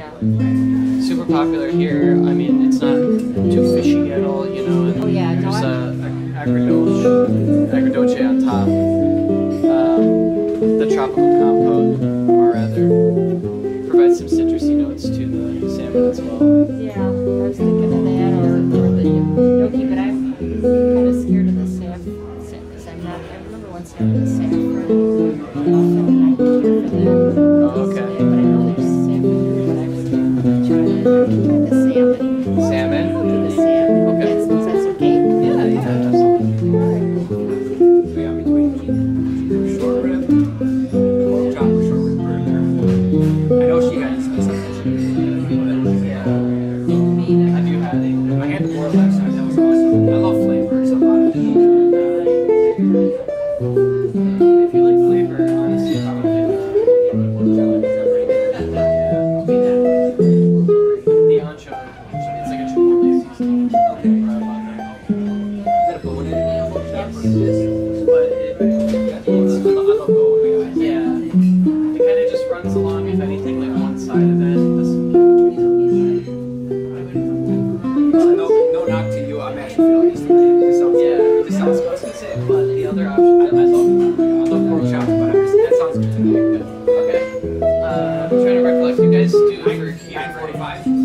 Yeah. Super popular here. I mean, it's not too fishy at all, you know. And Oh yeah, no, there's agridoce on top. The tropical compote, or rather, provides some citrusy notes to the salmon as well. yeah, I was thinking of that or the gnocchi, but I'm kind of scared of the saffron because I'm not. I remember once having the saffron muffin and I didn't care for that. Oh, okay. But I know there's saffron here, but I would try the salmon. Salmon? The salmon. Okay. Is that okay? Yeah, yeah, absolutely. So yeah, between short rib, pork chop, short rib burger. I know she had some Yeah. Have you had it? I had more last time. That was awesome. I love flavors a lot. If you like flavor, honestly, probably the ancho. It's like a chipotle seasoning. Okay. Is that a bone in pork chops? But it's I love bone. yeah. It kind of just runs along, if anything, like one side of it. No knock to you. I'm actually feeling this today. This sounds Yeah, good. This sounds I was good. gonna say, but the other option, I love pork chops, but that sounds good to me. Okay. I'm trying to recollect. You guys do for 9:45.